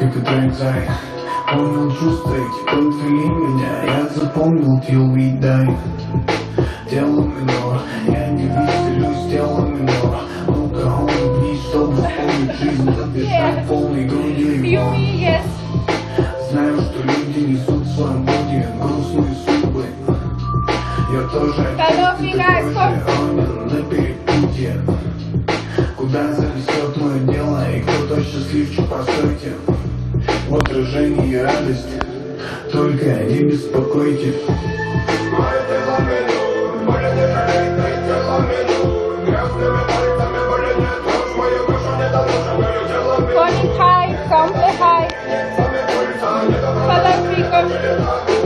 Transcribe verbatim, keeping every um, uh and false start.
как и твой зай. Понял чувства эти, подвели меня. Я запомнил till we die. Тело минор, я не веселюсь, тело минор. Ну-ка, улыбнись, чтобы вспомнить жизнь, поддержать полной грудью его. Знаю, что люди несут в своем боге грустные судьбы. Я тоже ронен на перепутье. Куда занесет мое дело и кто то счастливчик по сути. В отражении радость, только не беспокойте. Morning, hi, come say hi. Hello, people.